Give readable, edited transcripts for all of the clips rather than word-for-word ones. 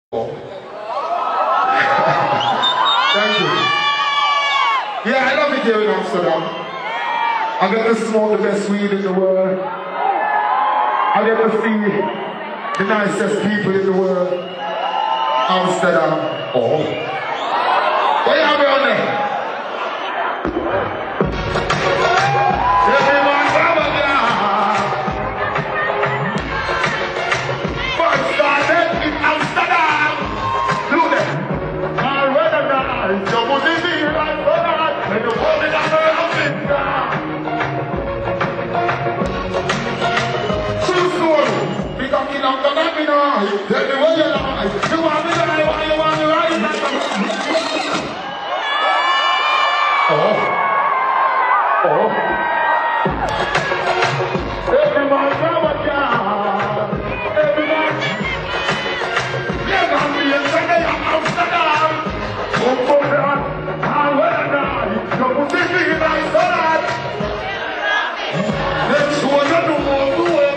Thank you. Yeah, I love it here in Amsterdam. I get to smoke the best weed in the world. I get to see the nicest people in the world. Amsterdam. Oh. What you have on there? Everyone come again. First started in Amsterdam. Look there. All weather night. You put it in like that. And you put it on the Amsterdam. True story. Because in Amsterdam, you know, tell me what you like. You want me to lie, what you want me to lie. Oh. Everyone grab a jar. Everyone. You're gonna be in Sunday Amsterdam. Come for that. All weather night. You put it in like that. Let's show you the more to work.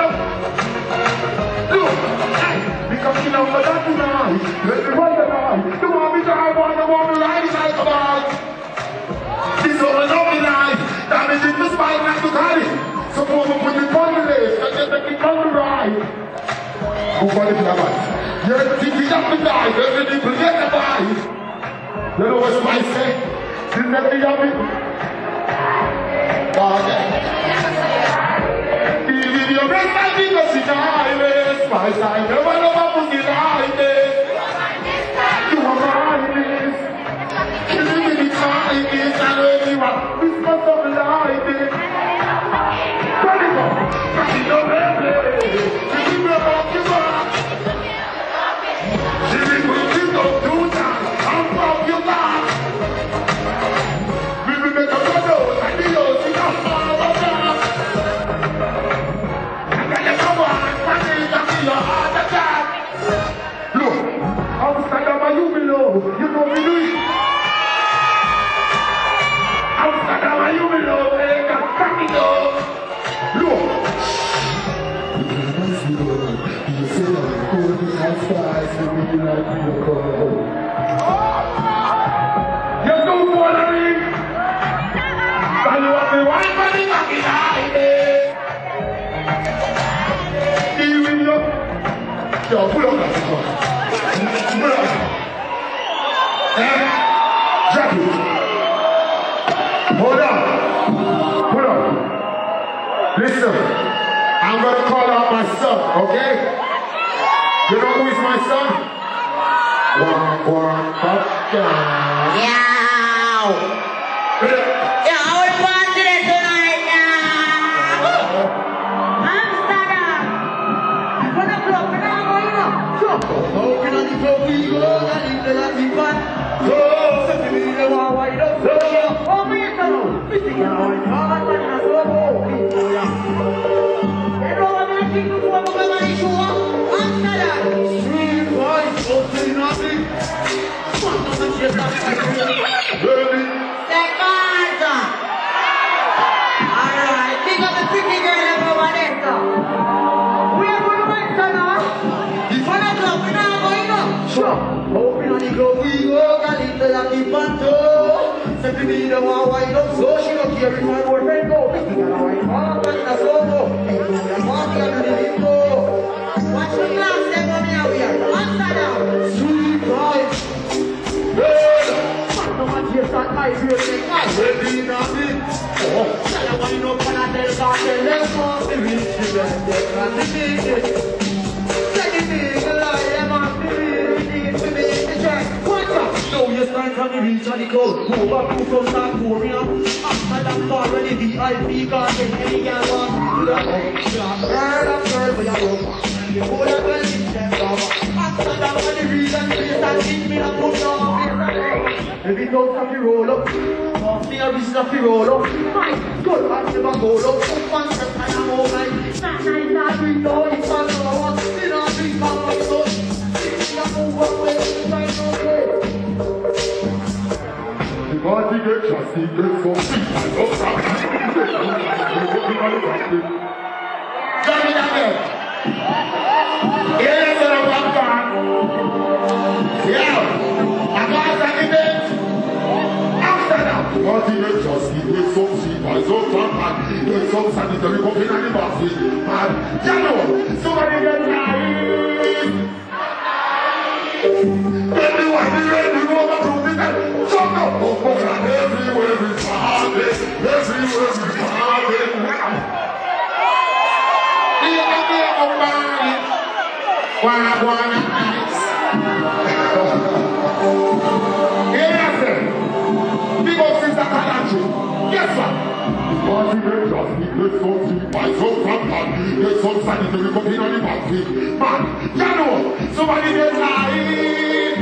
Look, hey, because you know what I'm tonight. Let me run the night. You want me to have one, you want me to ride like a bike. This all is not my life. That means it was fine like to carry. So come and put it on the list and just take it on the ride. Who got it in the bike? You're thinking up the life. Every people get the bike. You know what I say? Didn't let me have it. Okay. Even your best friend because it's a my side never know what pussy like this. You are my this. Killing me like this and everyone. This must have like this. Ready go. Ready go baby. Ready go up your back. Ready go keep up do that. I'm up your back. We will make a photo and the old thing up our back. Your heart attack. Look, Amsterdam are you below? You know me do it. Amsterdam are you below? They can crack it up. Look. You say I'm going to have spies to be like you call. You don't want to ring. And you have the one for the fucking eye. Yo, pull up that one. Pull up. Drop it. Hold on. Pull up. Listen, I'm going to call out my son, okay? You know who is my son? One, up, down. Yow! Yo, we're partying tonight now! Amsterdam! What a club, we're not going up! Sure! Open on the club, we go, and if they like the fun. So, set me in the wall, wide up, so, oh, me, so, fitting out, and all that, and so, oh, people, yeah. They know what they're thinking for, but we're going to show up. Amsterdam! Sweet voice, oh, say nothing. Second! Alright, big up the pretty girl over there, sir. We are going to make some now. The fun club, we're not going up. Sure. Open on the club, we go, and little lucky panto. Simply me the one wide up, so she don't care if my boyfriend go. We got a white heart and a solo. Hey, you know, party and the limbo. Watch the glass, they go me out here. Amsterdam. Sweet vibes. No one here start my beer, take my baby nothing. Oh, tell her wine up and I tell God, tell them off the rich children, they can't defeat it. Let it be the lie, them off the real, need to make the track. What's up? Now you stand from the reach of the cold, move up to from South Korea. Amsterdam already VIP, garden, any girl want to the home. Girl, but you're broke. You put up and leave them down. Amsterdam for the reason, please, and keep me up, put down. Every dog have to roll up, off the abyss have to roll up. My God, I never go up. One step and I'm all right. Not nice, not we know it's all over. Did not drink my life, so I'm over with the right away. The party gets just secret for me. I love that. Johnny Daniel. Yes, I'm back. Party make just eat with some sweet pies up from pan. With some sanitary coffee and the basket. Man, you know, somebody get live. Everyone be ready to go to the night. Jump up, everywhere we party. Everywhere we party. Wanna ice. Yes, sir. Big up Sister Kalachi. Yes, sir. Party make just eat with some sweet pies up from pan. With some sanitary coffee on the basket. Man, you know, somebody get live.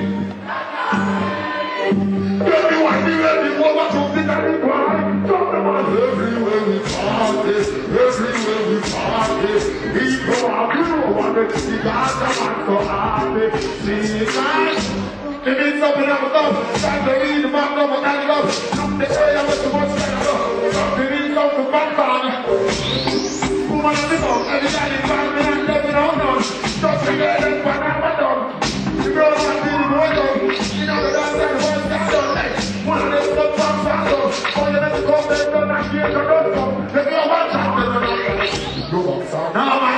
Everyone be ready to over to the night. Everywhere we party, everywhere we party. People are blue, and the cigars are so happy. See guys, it means something I'm above. Time to read the map, no more than love. Look the area with too much time to go. Something needs something back down. Woman on the boat, every time you find me, I'm living on them. Just forget it, but I'm a dog. The girl might be the boy dog. You know the last time the boys got done. One of them stuff from Sando. Oh, you never come there, don't I hear the dust. The girl wants out. No box out. No,